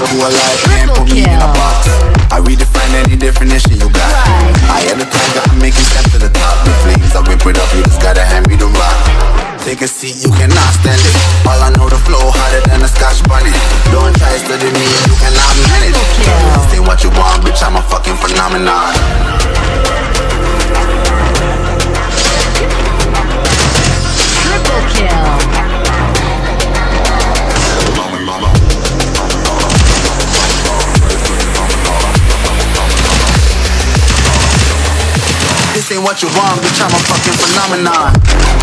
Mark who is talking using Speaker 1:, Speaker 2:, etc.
Speaker 1: who I like, man, put me in a box. I redefine any definition you got. I am the tiger, I'm making steps to the top. The flames, I whip it up, you just gotta hand me the rock. Take a seat, you cannot stand it. All I know, the flow harder than a Scotch bunny. Don't try to study me, you cannot manage. This ain't what you want, bitch, I'm a fucking phenomenon.
Speaker 2: Triple kill.
Speaker 1: This ain't what you want, bitch, I'm a fucking phenomenon.